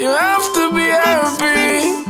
You have to be happy,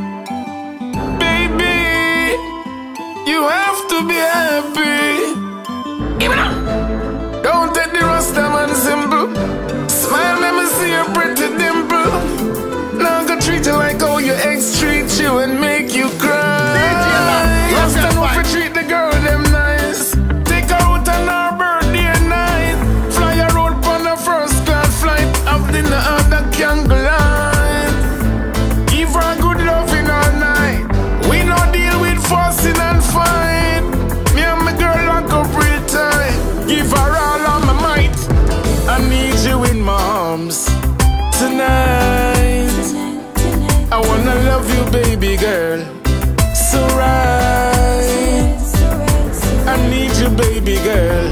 baby. You have to be happy. Give it up. Don't take the Rasta man simple. Smile, let me see your pretty dimple. Now go treat you like how your ex treat you and make you cry. Rasta know if you treat the girl them nice. Take her out on her birthday night. Fly her out on the first class flight. Have dinner on the candlelight. Give her good loving all night. We no deal with fussing and fight. Me and my girl lock up real tight. Give her all of my might. I need you in my arms tonight. I wanna love you, baby girl. So right. I need you, baby girl,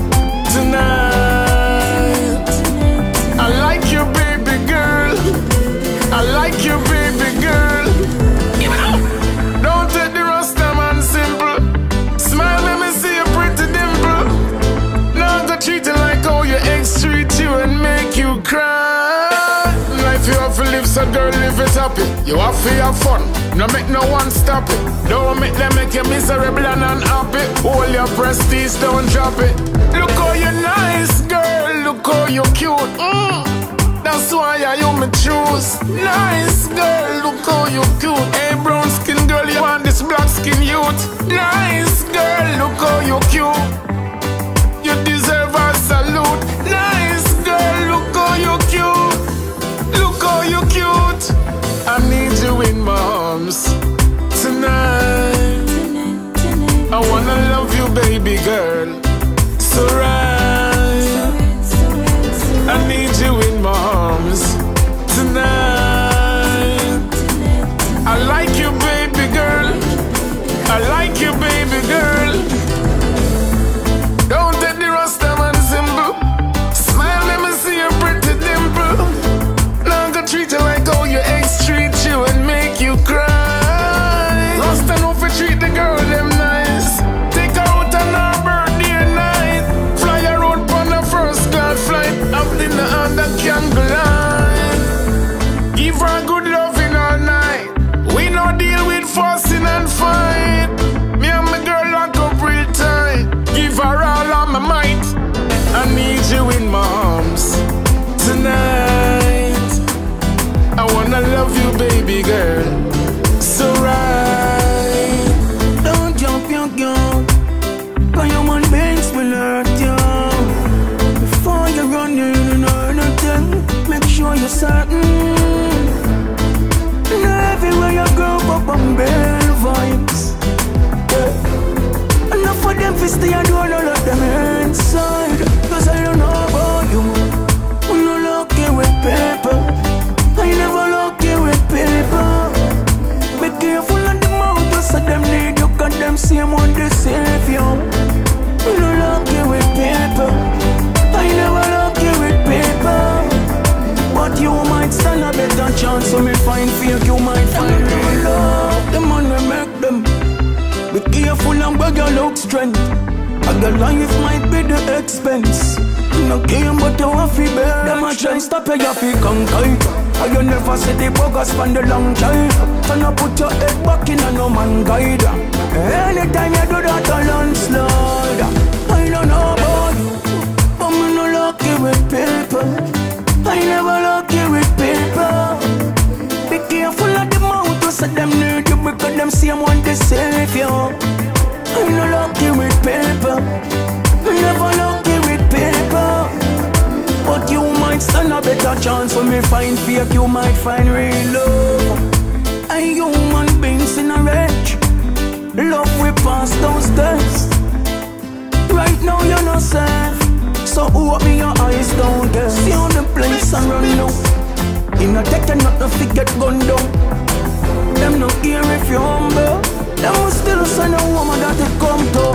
tonight. I like you, baby girl. I like you, baby girl. Give it up. Don't take the Rasta man simple. Smile, let me see your pretty dimple. Now go treat you like how your ex treat you and make you cry. Life you have to live, so girl, live it happy. You have to have fun, no make no one stop it. Don't make them make you miserable and unhappy. Hold your prestige, don't drop it. Look how you nice, girl, look how you cute. That's why you me choose. Nice girl, look how you cute. Hey brown skin girl, you want this black skin youth. Nice girl, look how you cute. You deserve a salute. Nice girl, look how you cute. Look how you cute. I need you in my arms tonight. I wanna love you, baby girl. So right. I need you in my arms tonight. I like you, baby girl. I like you, baby girl. Don't take the Rasta man simple. Smile, let me see your pretty dimple. Now go treat you like how your ex treat you and make you cry. Rasta know if you treat the girl them nice. Take her out on her birthday night. Fly her out on the first class flight. Have dinner on the candlelight. Give her good loving all night. We no deal with fussing and fight. Me and my girl lock up real tight. Give her all of my might. I need you in my arms tonight. I wanna love you, baby girl. So right. Don't jump your gun. Cause your man makes me hurt you. Before you run, you know nothing. Make sure you're certain. And everywhere you go, up on bell vibes. Yeah. Enough for them to stay and do all of them inside. Cause I don't know about you. I'm not lucky with paper. I never lucky with paper. Be careful on the mouth, so them need you. Cause them same one they save you. I'm not lucky with paper. I never lucky with paper. But you might stand a better chance. So me find fake, you might find real love. The man we make them. Be careful and beg your look strength. A girl life might be the expense. No game but you have to bear. Them a try stop you, you feel conquer. And you never see the bogus from the long time. So now put your head back in and no man guide. Anytime you do that, a landslide. I don't know about you, but me no lucky with people. I never lucky with people. Be careful of the mouth, so them need you because them same one they save you. I'm not lucky with people. I'm never lucky with people. But you might stand a better chance when me find fake, you might find real love. A human beings in a wretch. Love we pass those tests. Right now you're not safe. So open your eyes down there. See on the place and run now. You not taking nothing to get gunned down. Them no care if you're humble. Them will still send a woman that they come to.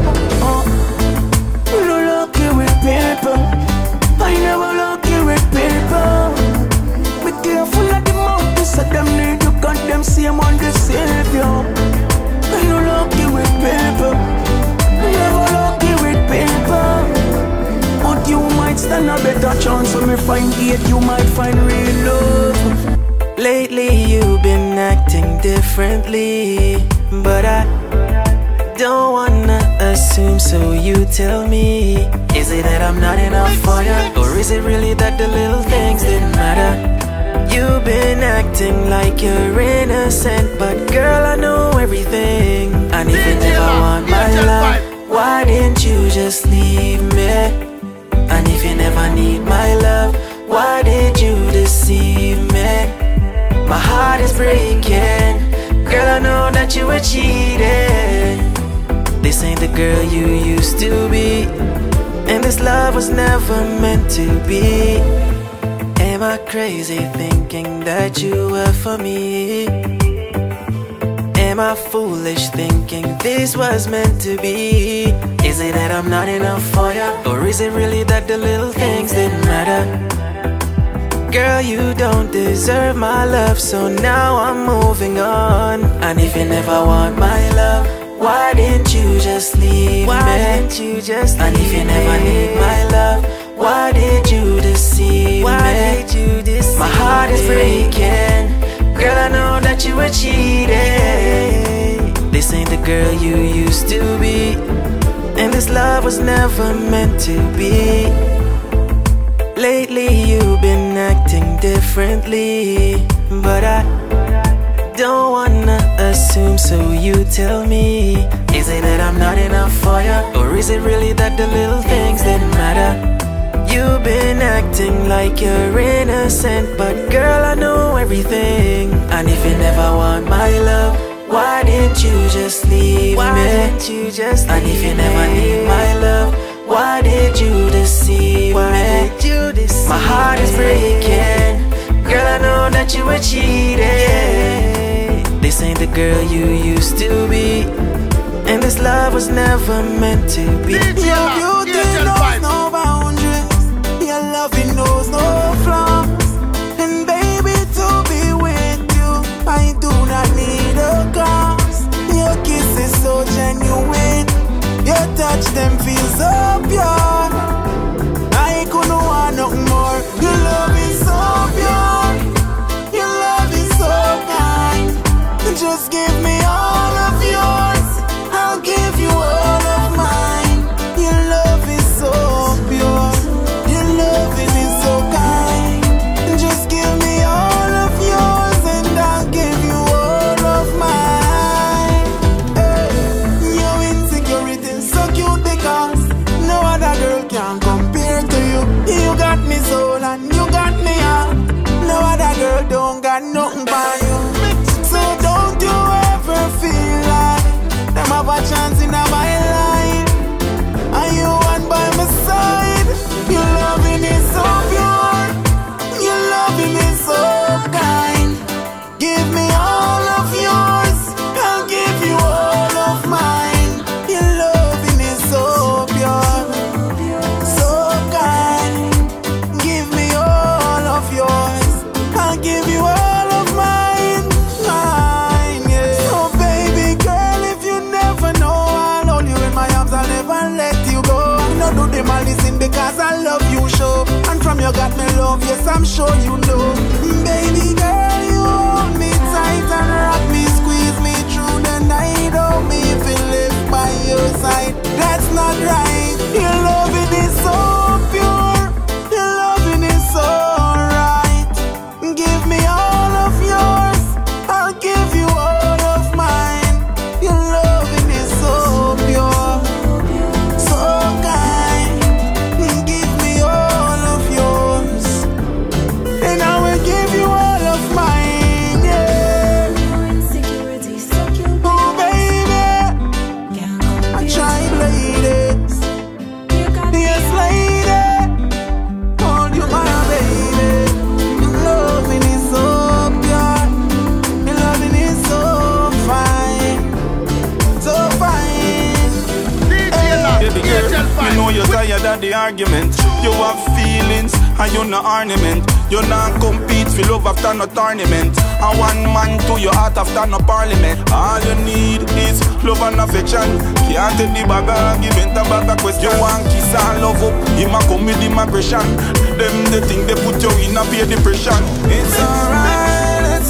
You no lucky with people. I never lucky with people. Be careful of the mouth, so them need you. Cause them same one they save you. I no lucky with people. I never lucky with people. But you might stand a better chance when me find hate, you might find real love. Lately you've been acting differently, but I don't wanna assume, so you tell me. Is it that I'm not enough for you? Or is it really that the little things didn't matter? You've been acting like you're innocent, but girl, I know everything. And if you never want my love, why didn't you just leave me? And if you never need my love, why did you deceive me? My heart is breaking. Girl, I know that you were cheating. This ain't the girl you used to be, and this love was never meant to be. Am I crazy thinking that you were for me? Am I foolish thinking this was meant to be? Is it that I'm not enough for you? Or is it really that the little things didn't matter? Girl, you don't deserve my love, so now I'm moving on. And if you never want my love, why didn't you just leave me? And if you never need my love, why did you deceive me? My heart is breaking. Girl, I know that you were cheating. This ain't the girl you used to be, and this love was never meant to be. Lately you've been acting differently, but I don't wanna assume, so you tell me. Is it that I'm not enough for you? Or is it really that the little things didn't matter? You've been acting like you're innocent, but girl, I know everything. And if you never want my love, why didn't you just leave me? And if you never need my love, why did you deceive me? My heart is breaking. Girl, I know that you were cheating. This ain't the girl you used to be, and this love was never meant to be. Your beauty knows no boundaries, your loving knows no flaws. And baby, to be with you, I do not need a cost. Your kiss is so genuine, your touch them feels so pure. I couldn't want nothing more. Your love is so pure, your love is so kind. Just give me all of yours, I'll give you all of mine. Your love is so pure, your love is so kind. Just give me all of yours and I'll give you all of mine. Your insecurity is so cute because no other girl can compare to you. You got me soul and you got me heart. No other girl don't got nothing by you. So don't you ever feel like them have a chance in my life. And you one by my side. Your loving is so pure, your loving is so kind. Give me all of yours, I'll give you all of mine. Your loving is so pure, so kind. Give me all of yours, I'll give you all of mine, mine, yeah. So baby girl, if you never know, I'll hold you in my arms, I'll never let you go. No do them all listen because I love you, show. And from you got me love, yes I'm sure you know. Baby girl, you hold me tight and rock me, squeeze me through the night. Hold me if you live by your side. That's not right. Your loving is so pure, your loving is so right. Give me all of yours, I'll give you all of mine. Your loving is so pure, so kind. Give me all of yours, and I will give you all of mine, yeah. Oh baby, I tried ladies, yes lady, hold you my baby. Your loving is so pure, your loving is so fine, so fine. Baby girl, you know you're tired of the argument. You have feelings and you're not ornament. You not compete for love after no tournament. And one man to your heart after no parliament. All you need is love and affection. Can't take the bag of argument and bag of question. You want kiss and love up, him a come with him aggression. Them the thing they put you in a peer depression. It's alright.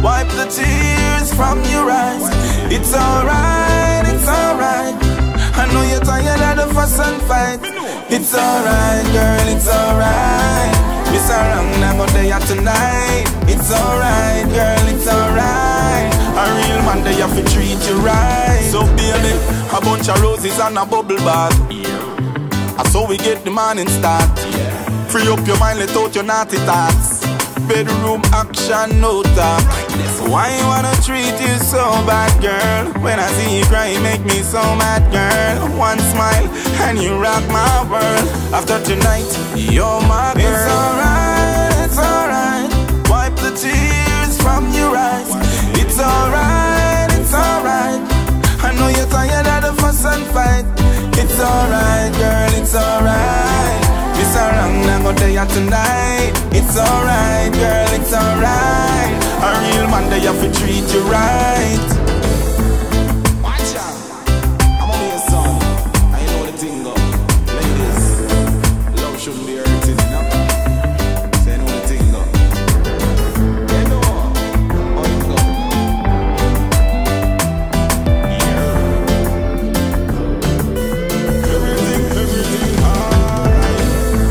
Wipe the tears from your eyes. It's alright, it's alright. I know you're tired of the fuss and fight. It's alright, girl, it's alright. Miss around, I'm go there tonight. It's alright, girl, it's alright. A real man, they have to treat you right. So baby, a bunch of roses and a bubble bath. And so we get the morning start. Free up your mind, let out your naughty thoughts. Bedroom action, no talk. Why you wanna treat you so bad, girl? When I see you cry, you make me so mad, girl. One smile and you rock my world. After tonight, you're my girl. It's alright, it's alright. Wipe the tears from your eyes. It's alright, it's alright. I know you're tired of the fuss and fight. It's alright, girl, it's alright. Miss around, I'm go there tonight. It's alright, girl, it's alright. A real man, they have to treat you right. Watch out, I'm only a son. I know the thing go. Ladies, love shouldn't be hurting, you know. Say I know the thing go. You know how it go. Yeah. Everything, alright.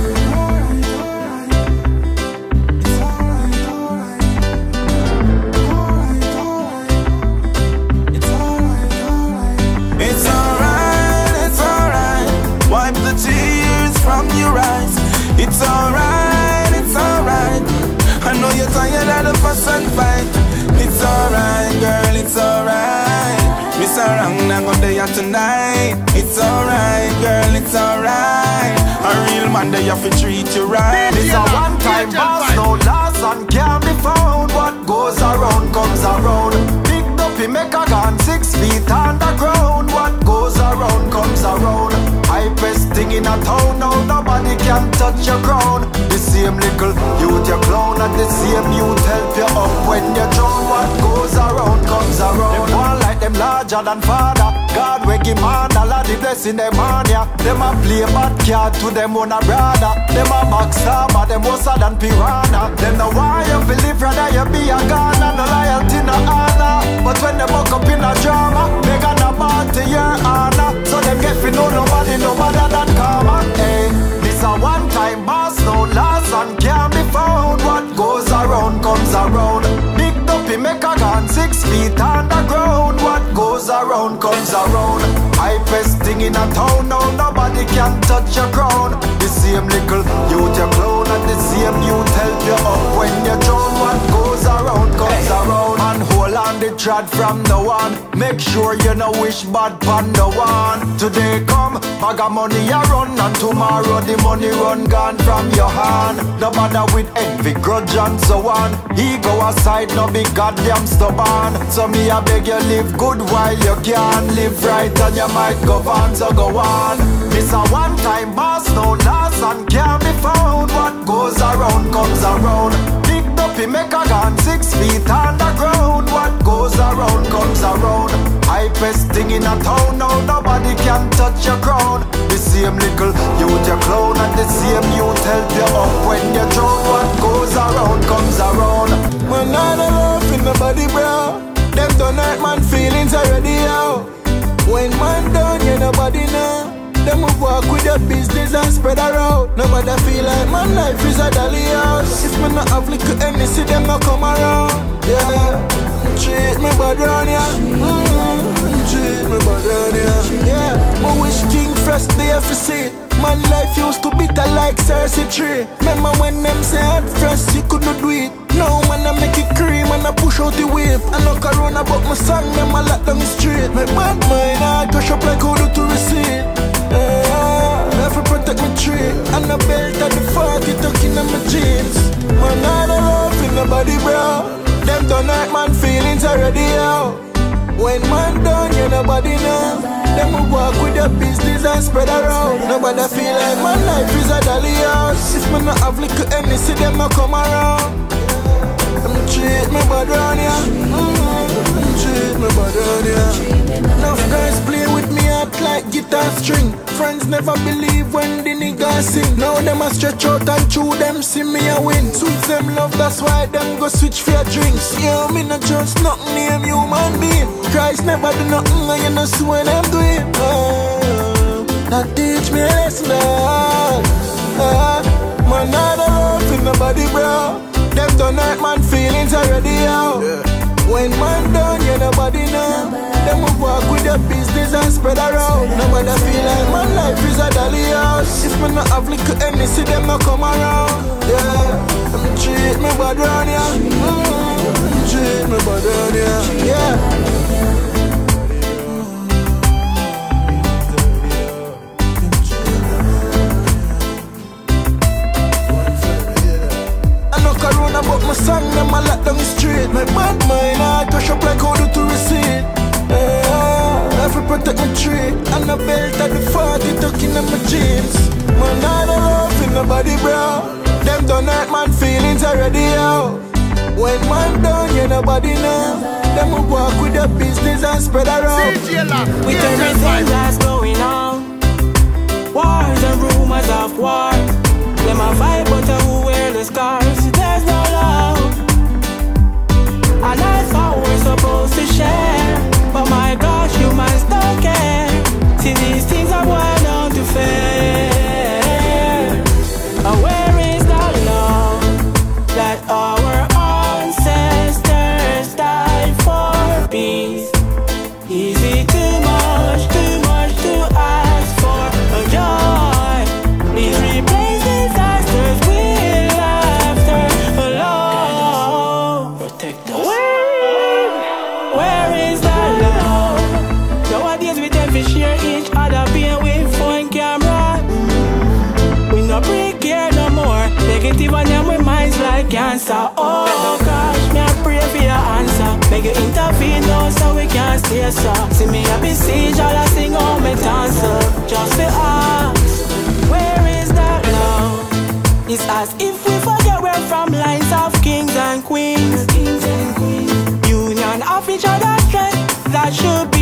From your eyes. It's alright, it's alright. I know you're tired of the fuss and fight. It's alright, girl, it's alright. Miss around, I'm go there tonight. It's alright, girl, it's alright. A real man, they have to treat you right. It's a one-time boss, no loss and can't be found. What goes around comes around. Big dopey make a gun 6 feet underground. What goes around comes around. Hypest thing in a town, now nobody can touch your crown. The same little youth you clown, and the same youth help you up when you drown. What goes around comes around. Them one like them larger than father. God we give man all of the blessing them on ya. Them a play bad card to them own a brother. Them a backstabber, them worse than piranha. Them no why you feel live rather you be a gun and no loyalty no honor. But when they buck up in a drama, they gonna bow to your honor. So them get fi know nobody no better than karma. Hey, this a one-time boss, no loss and can't be found. What goes around comes around. Big dopey make a gun 6 feet underground. What goes around comes around. Hypest thing in a town, now nobody can touch your crown. The same little youth you clown, and the same youth help you up when you drown. What goes around comes around. And hold on the trad from the one. Make sure you no wish bad pan the one. Today come, bag of money you run, and tomorrow the money run gone from your hand. No bother with envy, grudge and so on. Ego aside, no be goddamn stubborn. So me I beg you live good while you can. Live right and you might go on, so go on. This a one-time boss, no loss and can't be found. What goes around comes around. Big dopey make a gun 6 feet underground. What goes around comes around. Hypest thing in a town, now nobody can touch your crown. The same little youth you clown, and the same youth help you up when you drown. What goes around comes around. Man, I don't love in nobody, bro. Them don't hurt man feelings already out. When man done, you nobody know. Them will walk with your business and spread around. Nobody feel like my life is a dolly house. If me not have little NC, them not come around. Yeah, treat me bad round here. Treat me bad round here. Yeah, my wish king first day if you see it. My life used to bitter like Cersei tree. Remember when them say at first you couldn't do it. Now man I make it cream and I push out the whip. I know corona but my song them I lock down the street. My bad mind I touch up like how to receipt. Have to protect my tree. And the belt at the 40 tucking in my jeans. Man I don't love in nobody bro. Them don't hurt man feelings already out. When man done you nobody know. Them will walk with your business and spread around. Nobody feel like my life is a dolly house. If me not have little NC, them not come around. Them treat me bad round here. Treat me bad round here. Enough guys play with me up. soft like guitar string. Friends never believe when the niggas sing. Now them a stretch out and chew them, see me a win. Suits them love, that's why them go switch for your drinks. Yeah, me not just nothing, name human being. Christ never do nothing, and you know see what I'm doing. Now teach me a lesson, man, not a love in nobody, bro. Them don't hurt man feelings already out. When man done, you nobody know. Them will walk with your business and spread around. Nobody feel like my life is a dolly house. If me not have little any, see them not come around. Yeah, them treat me bad round here. Treat me bad round here. Yeah. Corona, but my song, them a lock down the street. My bad mind, I touch up like how to receipt. If I protect my tree, and the belt at the 40 tucking in my jeans. Man, I don't love in nobody, bro. Them don't hurt man feelings already out. When man done, you nobody know. Them will walk with your business and spread around. With everything that's going on, wars and rumors of war. Them a fight, but who wear the scars? There's no love, and I thought we're supposed to share. But my gosh, humans don't care. See, these things are wild on to fair. Where is the love that our ancestors died for? Peace. Is it too much to ask for? A joy, please replace disasters with laughter. Love, protect us. Where is the love? Nowadays we tend to share each other pain with phone camera. We no break care no more. Negative on them with minds like cancer. Oh gosh, me I pray for your answer. Make you intervene now so we can stay so. See me a besiege, all I sing on me answer. Just to ask, where is that love? It's as if we forget we're from lines of kings and queens. Union of each other's strength, that should be